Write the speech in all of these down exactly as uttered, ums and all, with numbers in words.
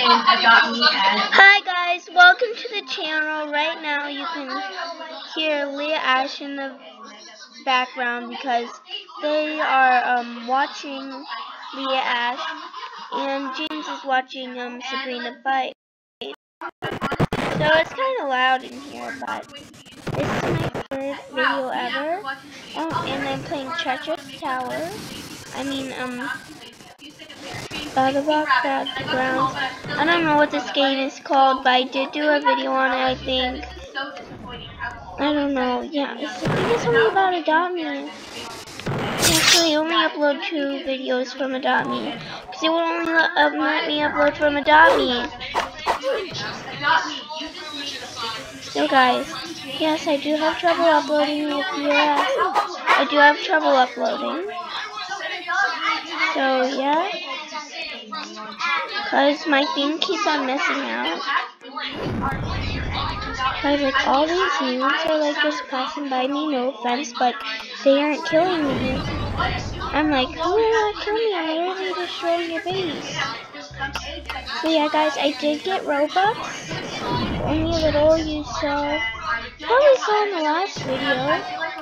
Hi guys, welcome to the channel. Right now you can hear Leah Ash in the background because they are um, watching Leah Ash and James is watching um, Sabrina fight. So it's kind of loud in here, but this is my third video ever. Oh, and I'm playing Treacherous Tower. I mean, um... Battle Block Battlegrounds. I don't know what this game is called, but I did do a video on it, I think. I don't know. Yeah, it's, I think it's only about Adopt Me. Actually, I only upload two videos from Adopt Me. Because it will only let, um, let me upload from Adopt Me. So guys, yes, I do have trouble uploading with you. I do have trouble uploading. So yeah. Because my thing keeps on messing out. Because like all these noobs are like just passing by me, no offense, but they aren't killing me. I'm like, who will not kill me? I'm literally destroying your base. So yeah guys, I did get Robux. Only a little, you saw. Probably saw in the last video.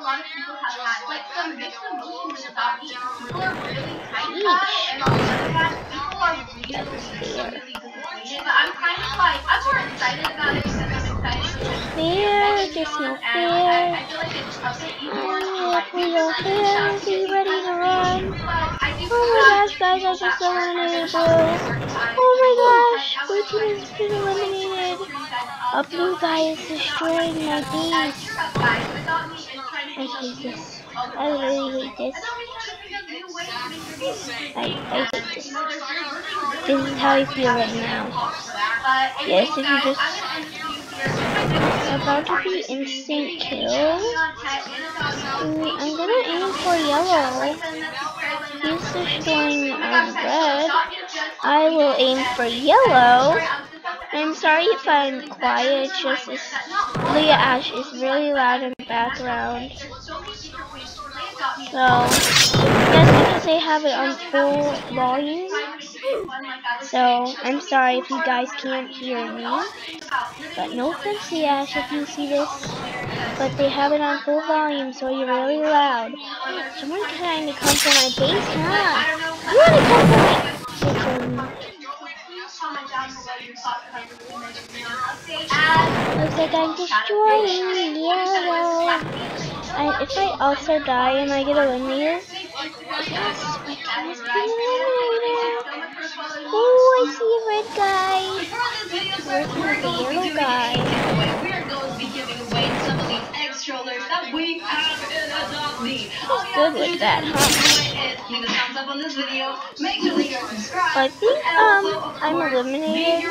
Fair, just no fair. I'm here for your hair. Be ready to run. Oh my gosh, guys, I just eliminated Blue. Oh my gosh, Blue team has been eliminated. A blue guy is destroying my base. I hate this. I really hate this. I, I hate this. This is how I feel right now. Yes, if you just about to be instant kill. Mm, I'm gonna aim for yellow. He's destroying um, red. I will aim for yellow. I'm sorry if I'm quiet, it's just this Leah Ash is really loud in the background. So, that's because I have it on full volume. So, I'm sorry if you guys can't hear me. But no offense, Leah Ash, if you see this. But they have it on full volume, so you're really loud. Someone trying to come for my base, huh? You want to come for my... Looks like I'm destroying yellow. I, if I also die and I get eliminated, yes, my team has been eliminated. Oh, I see a red guy. Working with the yellow guy. He's good with that, huh? I think um I'm eliminated.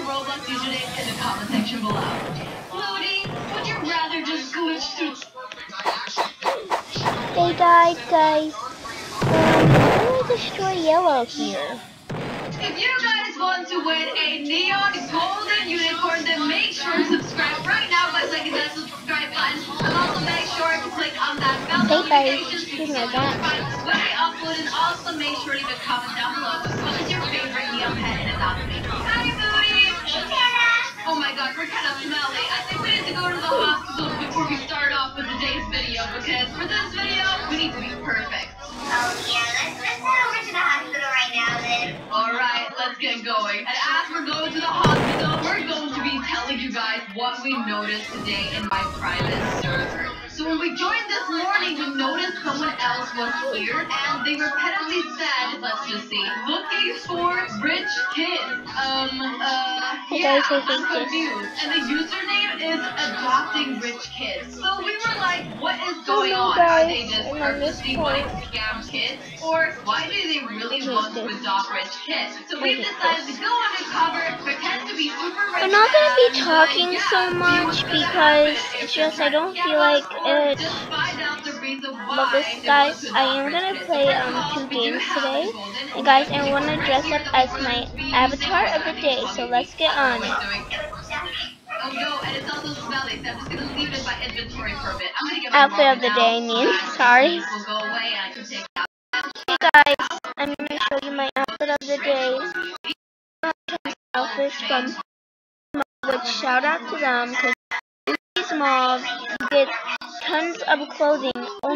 They died, guys. Um, I'm gonna destroy yellow here. If you guys want to win a neon golden unicorn, then make sure to subscribe right now by clicking that subscribe button. And also make sure to click on that bell notification so you can notified when we upload. And also make sure to leave a comment down below what is your favorite neon pet in Adopt Me. Hi, Booty! Oh my god, we're kind of smelly. I think we need to go to the hospital before we start off with today's video, because for this video, we need to be perfect. Oh yeah, let's, let's head over to the hospital right now then. Alright, let's get going. And as we're going to the hospital, we're going to be telling you guys what we noticed today in my private server. So when we joined this morning, we noticed someone else was here, and they repetitively said, let's just see, looking for rich kids. Um, uh, yeah, I'm confused. And the username is adopting rich kids. So we were like, what is going on? Are they just purposely wanting to scam kids? Or why do they really want to adopt rich kids? So we've decided to go undercover, pretend to be super rich. I'm not gonna be talking so much because it's just I don't feel like it. But this, guys, I am gonna play um two games today, and guys, I want to dress up as my avatar of the day. So let's get on it. Oh no, and it's also smelly, so I'm just gonna leave it by inventory for a bit. I'm gonna get my outfit of the day, I mean, sorry. Will go away and I can take out. Hey guys, I'm gonna show you my outfit of the day. Outfit this from which shout out to them because these malls you get tons of clothing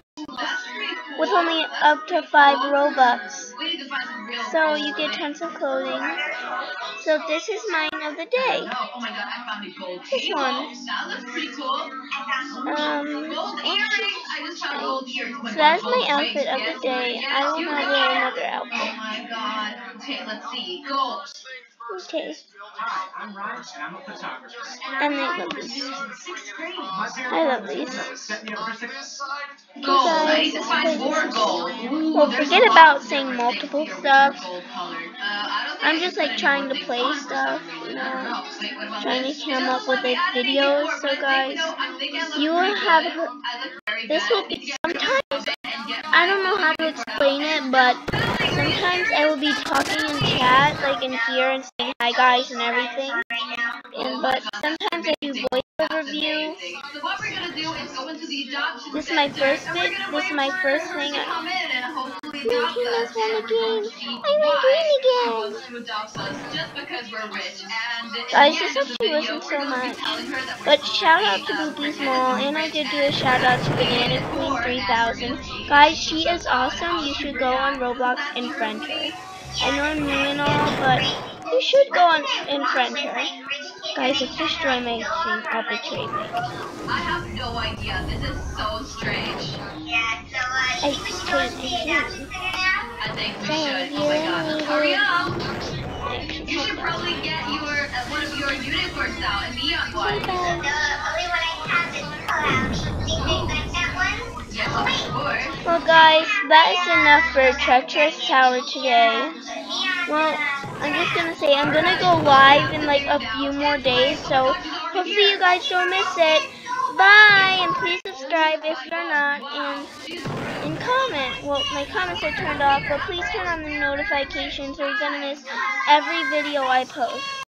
with only up to five Robux. So you get tons of clothing. So this is mine of the day. Oh my god, I found a gold This one. That looks pretty cool. Um, Gold earrings. I just found gold earrings. so that's my outfit of the day. I will now wear another Oh outfit. my god. Okay, let's see. Gold. Okay. Hi, I'm Ryan, and I'm a photographer. And I love these. Sixth grade. My parents I love wanted me these. to set me up for success. Gold. I Guys, need to find more gold. Ooh, well, there's forget lots about of saying different multiple things here stuff. which are gold colored. Uh, I don't think I'm I just can like put trying any to more play things on for stuff, some you reason. I don't know, know. Wait, what about trying to this? It come up doesn't with let me the add anything videos. before, So but I guys, think, you know, I think I look you will pretty have good. her. I look very This good. will I need be to get sometimes. and get I don't know how to explain it, but sometimes I will be talking in chat, like in here, and saying hi guys and everything. And but sometimes I do voiceover review. So what we're gonna do is go into the adoption This is my center, first and we're bit. gonna This is wait my for first her thing. to come in and hopefully My adopt team us. has won And the we're going game. to see I win why green she again. wants to adopt us just because we're rich. And in Guys, the just end of hope the she video, wasn't we're so going to be much. telling her that we're But secretly shout out to uh, Boopie's pretending Mall, to be and I rich did do a and shout we're out to actually Banana Queen poor, three and we're thousand. gonna see Guys, if she keeps us is out and awesome. how You she should go on reacts. Is Roblox that and true, friend her. Booty? I know I'm new and all, but you should go on and friend her. Guys, let's destroy my exchange. I'll betray my exchange. I have no idea. This is so strange. Yeah, so, uh, you think we should go into the adoption center now? I think we See you should. Oh my god, let's hurry up. Actually, You hold should on. probably get your uh, one of your unicorns out, a neon one. Okay, guys. The only one I have is clouds. Do you think like that one? Yes, Oh, of wait. course. Well, guys, that is enough for Treacherous Tower today. Neon, Well, uh, I'm just gonna say I'm gonna go live in like a few more days, so hopefully you guys don't miss it. Bye, and please subscribe if you're not, and and comment. Well, my comments are turned off, but please turn on the notifications or you're gonna miss every video I post.